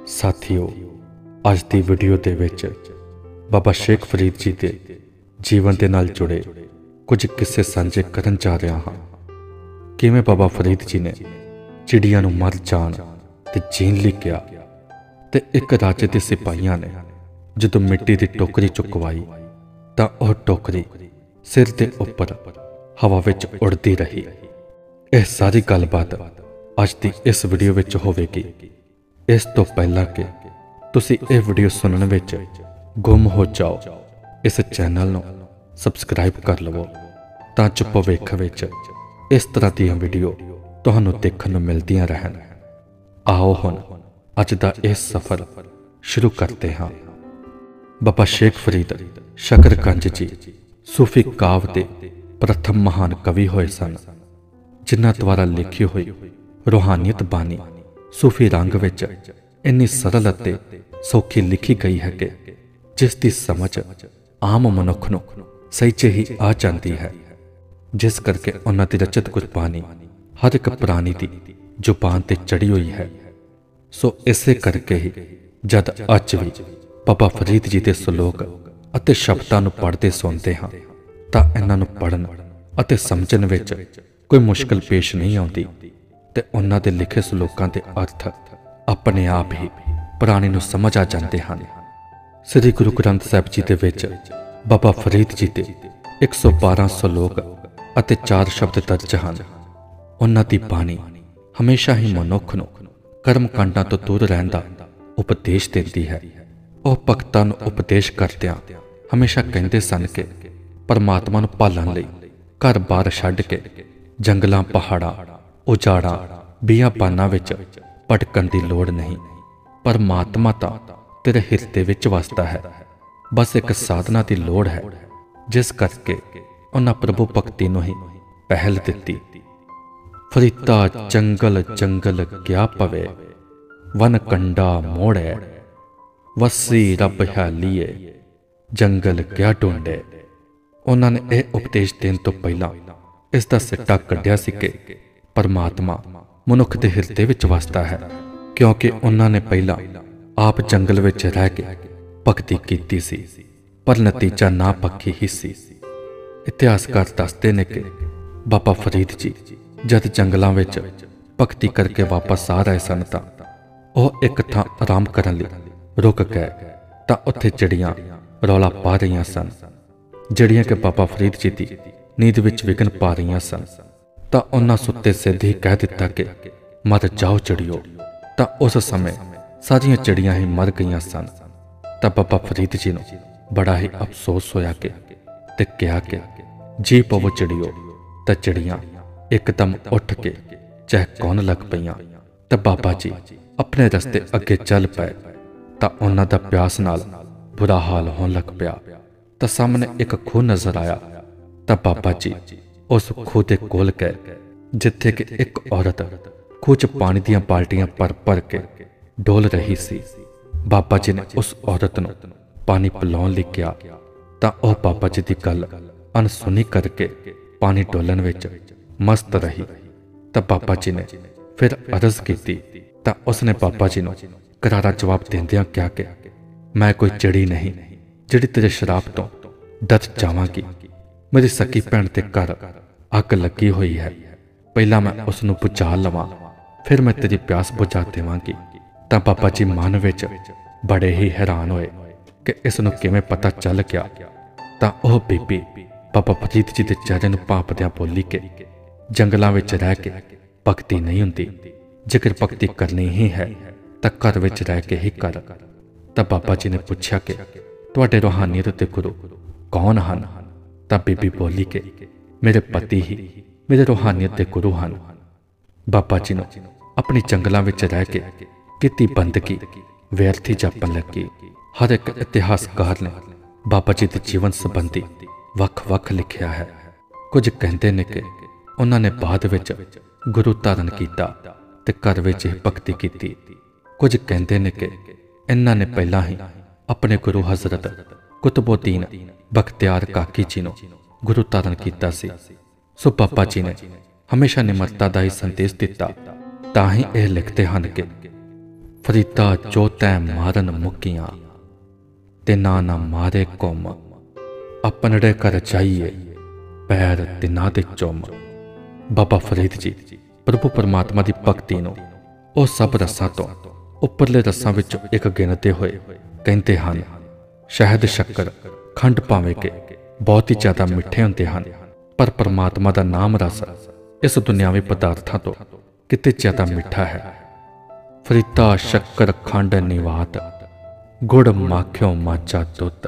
साथियों, अज की वीडियो दे विच बाबा शेख फरीद जी के जीवन के नाल जुड़े कुछ किस्से सांझे करन जा रहा हाँ। किवें बाबा फरीद जी ने चिड़िया नूं मर जाण ते जीण लई कहा ते एक राजे के सिपाहियां ने जदों मिट्टी की टोकरी चुकवाई तां ओह टोकरी सिर के उपर हवा विच उड़ती रही। यह सारी गलबात अज की इस वीडियो विच होवेगी। इस तो पहला कि तुसी यह वीडियो सुनने विच गुम हो जाओ, इस चैनल नूं सबसक्राइब कर लवो तां जो भविख विच इस तरह दी वीडियो तुहानूं देखण नूं मिलदियां रहन। आओ हुण अज दा इह सफ़र शुरू करते हाँ। बाबा शेख फरीद शकरकंज जी सूफी काव के प्रथम महान कवि होए सन, जिन्हां द्वारा लिखी हुई रूहानियत बानी सूफी रंग विच इन्नी सरल अते सौखी लिखी गई है कि जिसकी समझ आम मनुख नूं सही च ही आ जाती है, जिस करके उन्हां दी रचित कुछ बानी हर एक प्राणी की जुबान ते चढ़ी हुई है। सो इसे करके ही जद अज भी बाबा फरीद जी के सलोक अते शब्दां नूं पढ़दे सुनते हाँ तां इन्हां नूं पढ़न अते समझण विच कोई मुश्किल पेश नहीं आउंदी ते उन्हां दे लिखे सलोकां दे अर्थ अपने आप ही प्राणी नूं समझ आ जाते हैं। श्री गुरु ग्रंथ साहिब जी दे विच बाबा फरीद जी के 112 सलोक अते 4 शब्द दर्ज हैं। उन्हां दी बाणी हमेशा ही मनुख नूं कर्म कांडां तो दूर रहण दा उपदेश देती है। वह भगतां नूं उपदेश करदिआं हमेशा कहंदे सन कि परमात्मा नूं भालण लई घर बार छड्ड के जंगलां पहाड़ां उजाड़ां बियाबानां विच भटकण दी लोड़ नहीं। परमात्मा तां तेरे हिरदे विच वसदा है, बस एक साधना की लोड़ है, जिस करके उन्हां प्रभु भगती नूं ही पहल दिती। फरीदा जंगल जंगल क्या पवे वन कंडा मोड़े, वसी रब हालीए जंगल क्या ढूंढे। उन्होंने यह उपदेश देने तो पहला इसका सिट्टा कढ़िया सी कि परमात्मा मनुख के हिरदे विच वसदा है, क्योंकि उन्होंने पहला आप जंगल विच रह के भगती कीती सी, पर नतीजा ना पक्की ही सी। इतिहासकार दसते ने कि बाबा फरीद जी जद जंगलों विच भगती करके वापस आ रहे सन तां ओह एक थां आराम करन लई रुक गए तां उत्थे चिड़ियां रौला पा रही सन, जिहड़ियां कि बाबा फरीद जी की नींद विच विघन पा रही सन। तां उन्हां सुत्ते सिद्ध ही कह दिता कि मर जाओ चिड़ियो। तां उस समय सारियां चिड़ियां ही मर गई सन। तां बाबा फरीद जी नूं बड़ा ही अफसोस होया कि ते कहा कि जी पवो चिड़ियो। तां चिड़ियां एकदम उठ के चहकाउण लग पईयां तां बाबा जी अपने रस्ते अगे चल पए। तां उन्हां दा प्यास नाल बुरा हाल होण लग पिया। तां सामने एक खूह नजर आया। तां बाबा जी उस खूह दे कोल गए जिथे कि एक औरत खूह च पानी दीयां बाल्टियां भर भर के डोल रही सी। बाबा जी ने उस औरत नूं पानी पिलाउण लई कहा तां ओह बाबा जी दी गल अनसुनी करके पानी डोलण विच मस्त रही। तां बाबा जी ने फिर अर्ज की तां उसने बाबा जी नूं करारा जवाब देंदियां कहा कि मैं कोई चिड़ी नहीं जिहड़ी तेरे शराब तो डर जावांगी। मेरी सकी भैन ते घर अग लगी हुई है, पहला मैं उसनूं बुझा लवां फिर मैं तेरी प्यास बुझा देवांगी। तां बाबा जी मन विच बड़े ही हैरान होए कि इसनूं किवें पता चल गया। तां ओह बीबी बाबा फरीद जी दे चेहरे नूं भांपदिआं बोली कि जंगलां विच रह के भगती नहीं हुंदी, जेकर भगती करनी ही है तां घर विच रह के ही कर। तां बाबा जी ने पुछया कि तुहाडे रूहानियत दे गुरु कौन हन? तां बीबी बोली कि मेरे पति ही मेरे रूहानियत दे गुरु हन। बाबा जी नूं अपनी जंगलां विच रह के कीती बंदगी व्यर्थी जापन लगी। हर एक इतिहासकार ने बाबा जी के जीवन संबंधी वख-वख लिखिया है। कुछ कहते ने कि उन्होंने बाद विच गुरु धारण किया ते घर विच ही भगती की। कुछ कहते ने कि इन्हां ने पहला ही अपने गुरु हजरत कुतुबुद्दीन बख्तियार काकी जी नूं गुरु धारण किया सी। सो बाबा जी ने हमेशा निमरता का ही संदेश दिता। तां ही यह लिखते हैं कि फरीदा जो तै मारन मुकियां ते ना मारे घुम, अपनड़े घर जाइए पैर तिना दे चुम। बाबा फरीद जी प्रभु परमात्मा की भगती नूं ਉਹ सब रसां तो उपरले रसां विच एक गिनते हुए कहते हैं, शहद शक्कर खंड भावें के बहुत ही ज़्यादा मिठे होंदे हन, पर परमात्मा का नाम रस इस दुनियावी पदार्थां तो किते ज़्यादा मिठा है। फरीदा शक्कर खंड निवात, गुड़ माखियों माचा दुध,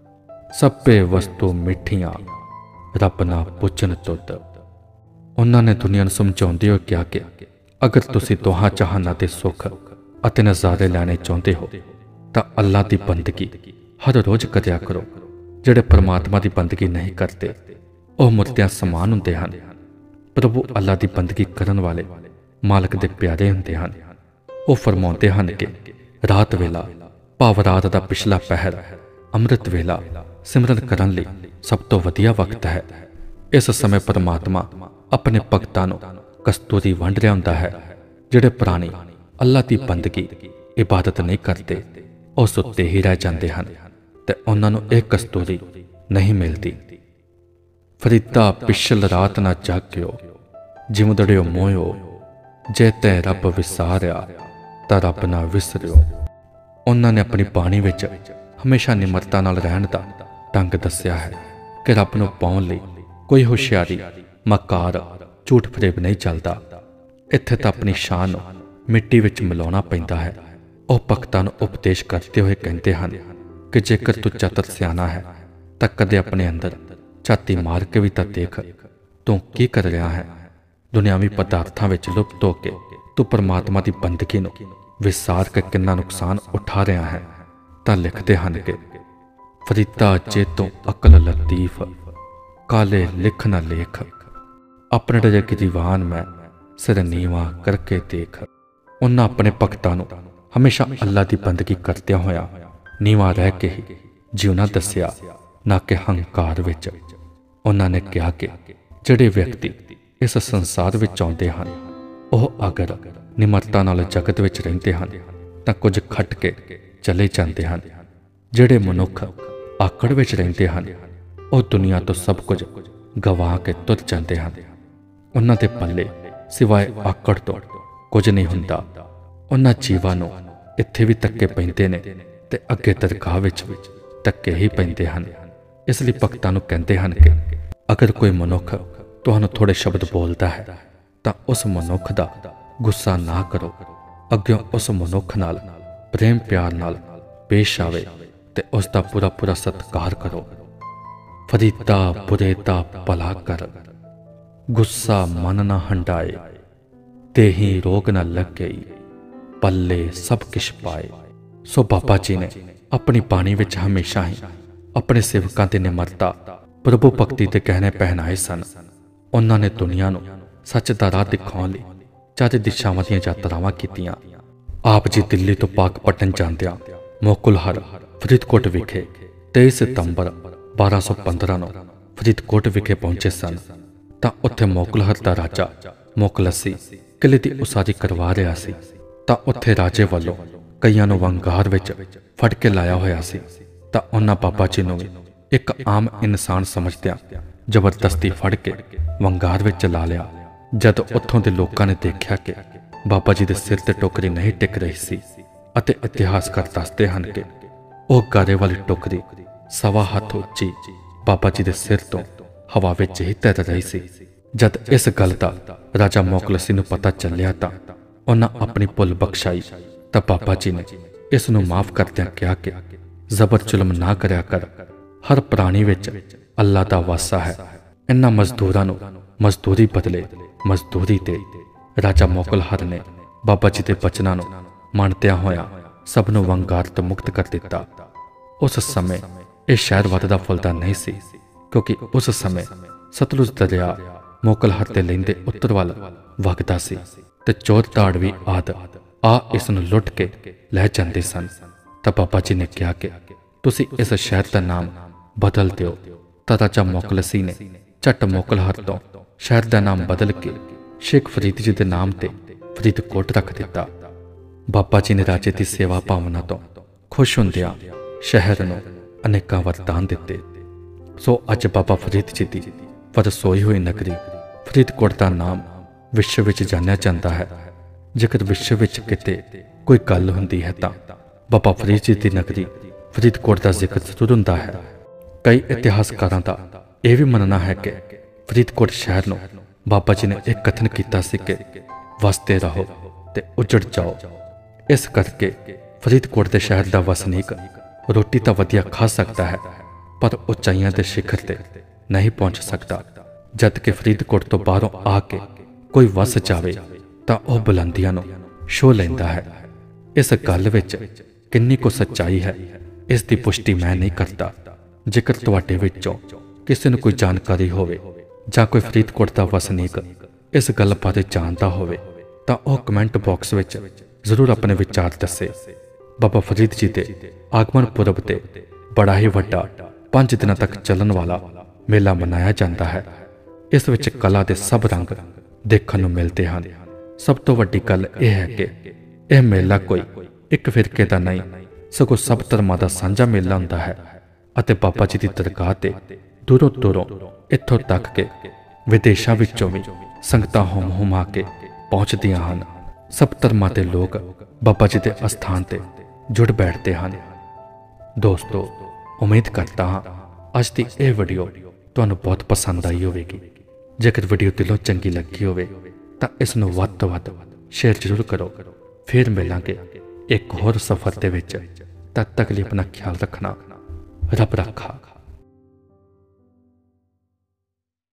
सभे वस्तु मिठियां रब ना पुछन तुद। उन्होंने दुनिया नूं समझाउंदे होए कहा कि अगर तुसी दोहां जहानां दे सुख अते नज़ारे लैणे चाहुंदे हो तां अल्लाह की बंदगी हर रोज़ करिया करो। जिहड़े परमात्मा की बंदगी नहीं करते वह मुर्दियां समान हुंदे हन। प्रभु अल्लाह की बंदगी करन वाले मालक दे प्यारे हुंदे हन। वो फरमाउंदे हन कि रात वेला भाव रात दा पिछला पहर अमृत वेला सिमरन करन लई सब तो वधिया वक्त है। इस समय परमात्मा अपने भगतां नूं कस्तूरी वंड रहा हुंदा है। जिहड़े प्राणी अल्लाह की बंदगी इबादत नहीं करते वह सुत्ते ही रह जाते हैं ते उन्हां नूं इह कस्तूरी नहीं मिलती। फरीदा पिछल रात ना जाग्यो, जिमदड़ियो मोयो, जे तै रब विसारिया तां रब ना विसरियो। उन्होंने अपनी बाणी विच हमेशा निमरता नाल रहण दा ढंग दस्सिया है कि रब नूं पाउण लई कोई होशियारी मकार झूठ फरेब नहीं चलता। इत्थे तां अपनी शान नूं मिट्टी विच मिलाउणा पैंदा है। वह भगतां नूं उपदेश करते हुए कहते हैं कि जेकर तू चतुर सियाना है तां कदे अपने अंदर छाती मार के भी तां देख तू की कर रहा है। दुनियावी पदार्थां विच लुप्त हो के तू परमात्मा की बंदगी नूं विसार के कितना नुकसान उठा रहा है। तां लिखते हैं कि फरीदा जे तू अकल लतीफ काले लिख न लेख, अपने डे गिरीवान मैं सिर नीवा करके देख। उन्हें अपने भगतां नूं हमेशा अल्लाह की बंदगी करदियां होया नीवा रह के ही जीवना दस्सिया, ना कि हंकार विच। उन्होंने कहा कि जिहड़े व्यक्ति इस संसार विच आउंदे हन वह अगर निमरता नाल जगत विच रहिंदे हन तां कुछ खट के चले जाते हैं। जिहड़े मनुख आकड़ विच रहिंदे हन वह दुनिया तो सब कुछ गवा के तुर जाते हैं। उन्हां दे पल्ले सिवाय आकड़ तो कुछ नहीं हुंदा। उन्हां जीवां नूं इत्थे भी धक्के पैंदे ने ते अगे दरगाह विच भी धक्के ही पैंदे हन। इसलिए भगतां नूं कहंदे हन कि अगर कोई मनुख तुहानूं थोड़े शब्द बोलदा है तां उस मनुख दा गुस्सा ना करो, अग्यों उस मनुख नाल प्रेम प्यार नाल पेश आवे ते उसका पूरा पूरा सत्कार करो। फरीदा बुरे दा भला कर, गुस्सा मन ना हंडाए, ते ही रोग न लग गई, पल्ले सब किश पाए। सो बाबा जी ने अपनी बाणी विच हमेशा ही अपने सेवकां ते निमरता प्रभु भक्ति के कहने पहनाए सन। उन्होंने दुनिया नूं सच दा राह दिखाउण लई चारे दिशावां दीयां यात्रावां कीतियां। आप जी दिल्ली तो पाकपटन जांदियां मोकुलहर फरीदकोट विखे 23 सितंबर 1215 नूं फरीदकोट विखे पहुंचे सन। तां उत्थे मोकुलहर दा राजा मोकलसी किले दी उसारी करवा रहा सी। तां उत्थे राजे वालों कईयां नूं वंगार विच फड़ के लाया होया सी। तां उन्हां बाबा जी नूं भी एक आम इंसान समझदियां जबरदस्ती फड़ के वंगार विच ला लिया। जद उत्थों दे लोकां ने देखिया कि बाबा जी दे सिर ते टोकरी नहीं टिक रही सी अते इतिहासकार दसदे हन कि ओह गारे वाली टोकरी सवा हाथ उच्ची बाबा जी दे सिर तो हवा विच ही तैर रही सी। जद इस गल दा राजा मोकलसी नूं पता चलिया तां उन्हां अपनी भुल बख्शाई। तां बाबा जी ने इस नूं माफ करदियां कहा कि जबर जुल्म ना करया कर, हर प्राणी विच अल्लाह दा वासा है। इन्हां मजदूरां नूं मजदूरी बदले मजदूरी दे। राजा मोकलहर ने बाबा जी दे बचनां नूं मनदियां होया सब नूं वंगार तो मुक्त कर दिता। उस समय यह शहर वधदा फुलदा नहीं सी, क्योंकि उस समय सतलुज दरिया मोकलहर ते लैंदे उत्तर वाल वगदा सी ते चोर धाड़वी आद आ इस नूं लुट के लै जांदे सन। तां बाबा जी ने कहा कि तुसी इस शहर का नाम बदल दिओ। तां राजा मोकलसी ने झट मोकलहर तो शहर का नाम बदल के शेख फरीद जी के नाम ते फरीदकोट रख दिता। ਬਾਬਾ ਜੀ ਨੇ ਰਾਜੇ ਦੀ ਸੇਵਾ ਭਾਵਨਾ ਤੋਂ ਖੁਸ਼ ਹੁੰਦਿਆਂ ਸ਼ਹਿਰ ਨੂੰ ਅਨੇਕਾਂ ਵਰਦਾਨ ਦਿੱਤੇ। ਸੋ ਅੱਜ ਬਾਬਾ ਫਰੀਦ ਜੀ ਦੀ ਵਰਸੋਈ ਹੋਈ ਨਗਰੀ ਫਰੀਦਕੋਟ ਦਾ ਨਾਮ ਵਿਸ਼ਵ ਵਿੱਚ ਜਾਣਿਆ ਜਾਂਦਾ ਹੈ। ਜੇਕਰ ਵਿਸ਼ਵ ਵਿੱਚ ਕਿਤੇ ਕੋਈ ਗੱਲ ਹੁੰਦੀ ਹੈ ਤਾਂ ਬਾਬਾ ਫਰੀਦ ਜੀ ਦੀ ਨਗਰੀ ਫਰੀਦਕੋਟ ਦਾ ਜ਼ਿਕਰ ਜ਼ਰੂਰ ਹੁੰਦਾ ਹੈ। ਕਈ ਇਤਿਹਾਸਕਾਰਾਂ ਦਾ ਇਹ ਵੀ ਮੰਨਣਾ ਹੈ ਕਿ ਫਰੀਦਕੋਟ ਸ਼ਹਿਰ ਨੂੰ ਬਾਬਾ ਜੀ ਨੇ ਇੱਕ ਕਥਨ ਕੀਤਾ ਸੀ ਕਿ ਵਸਦੇ ਰਹੋ ਤੇ ਉਜੜ ਜਾਓ। ਇਸ ਕਰਕੇ ਫਰੀਦਕੋਟ ਦੇ ਸ਼ਹਿਰ ਦਾ ਵਸਨੀਕ ਰੋਟੀ ਤਾਂ ਵਧੀਆ ਖਾ ਸਕਦਾ ਹੈ, ਪਰ ਉਚਾਈਆਂ ਦੇ ਸਿਖਰ ਤੇ ਨਹੀਂ ਪਹੁੰਚ ਸਕਦਾ। ਜਦ ਕਿ ਫਰੀਦਕੋਟ ਤੋਂ ਬਾਹਰੋਂ ਆ ਕੇ ਕੋਈ ਵਸ ਜਾਵੇ ਤਾਂ ਉਹ ਬੁਲੰਦੀਆਂ ਨੂੰ ਛੋਹ ਲੈਂਦਾ ਹੈ। ਇਸ ਗੱਲ ਵਿੱਚ ਕਿੰਨੀ ਕੁ ਸੱਚਾਈ ਹੈ, ਇਸ ਦੀ ਪੁਸ਼ਟੀ ਮੈਂ ਨਹੀਂ ਕਰਦਾ। ਜੇਕਰ ਤੁਹਾਡੇ ਵਿੱਚੋਂ ਕਿਸੇ ਨੂੰ ਕੋਈ ਜਾਣਕਾਰੀ ਹੋਵੇ ਜਾਂ ਕੋਈ ਫਰੀਦਕੋਟ ਦਾ ਵਸਨੀਕ ਇਸ ਗੱਲ ਬਾਰੇ ਜਾਣਦਾ ਹੋਵੇ ਤਾਂ ਉਹ ਕਮੈਂਟ ਬਾਕਸ ਵਿੱਚ ਜ਼ਰੂਰ ਆਪਣੇ ਵਿਚਾਰ ਦੱਸੇ। ਬਾਬਾ ਫਰੀਦ ਜੀ ਦੇ ਆਗਮਨ ਪੁਰਬ ਤੇ ਬੜਾ ਹੀ ਵੱਡਾ 5 ਦਿਨਾਂ ਤੱਕ ਚੱਲਣ ਵਾਲਾ ਮੇਲਾ ਮਨਾਇਆ ਜਾਂਦਾ ਹੈ। ਇਸ ਵਿੱਚ ਕਲਾ ਦੇ ਸਭ ਰੰਗ ਦੇਖਣ ਨੂੰ ਮਿਲਦੇ ਹਨ। ਸਭ ਤੋਂ ਵੱਡੀ ਗੱਲ ਇਹ ਹੈ ਕਿ ਇਹ ਮੇਲਾ ਕੋਈ ਇੱਕ ਫਿਰਕੇ ਦਾ ਨਹੀਂ, ਸਗੋਂ ਸਭ ਧਰਮਾਂ ਦਾ ਸਾਂਝਾ ਮੇਲਾ ਹੁੰਦਾ ਹੈ ਅਤੇ ਬਾਬਾ ਜੀ ਦੀ ਦਰਗਾਹ ਤੇ ਦੂਰੋਂ ਦੂਰੋਂ ਇੱਥੋਂ ਤੱਕ ਕਿ ਵਿਦੇਸ਼ਾਂ ਵਿੱਚੋਂ ਵੀ ਸੰਗਤਾਂ ਹੁਮ-ਹੁਮਾ ਕੇ ਪਹੁੰਚਦੀਆਂ ਹਨ। ਸਭ ਧਰਮਾਂ ਦੇ ਲੋਕ ਬਾਬਾ ਜੀ ਦੇ ਅਸਥਾਨ ਤੇ ਜੁੜ ਬੈਠਦੇ ਹਨ। ਦੋਸਤੋ, ਉਮੀਦ ਕਰਦਾ ਹਾਂ ਅੱਜ ਦੀ ਇਹ ਵੀਡੀਓ ਤੁਹਾਨੂੰ ਬਹੁਤ ਪਸੰਦ ਆਈ ਹੋਵੇਗੀ। ਜੇਕਰ ਵੀਡੀਓ ਦਿਲੋਂ ਚੰਗੀ ਲੱਗੀ ਹੋਵੇ ਤਾਂ ਇਸ ਨੂੰ ਵੱਧ ਤੋਂ ਵੱਧ ਸ਼ੇਅਰ ਜ਼ਰੂਰ ਕਰੋ। ਫਿਰ ਮਿਲਾਂਗੇ ਇੱਕ ਹੋਰ ਸਫ਼ਰ ਦੇ ਵਿੱਚ। ਤਦ ਤੱਕ ਲਈ ਆਪਣਾ ਖਿਆਲ ਰੱਖਣਾ। ਰੱਬ ਰੱਖਾ।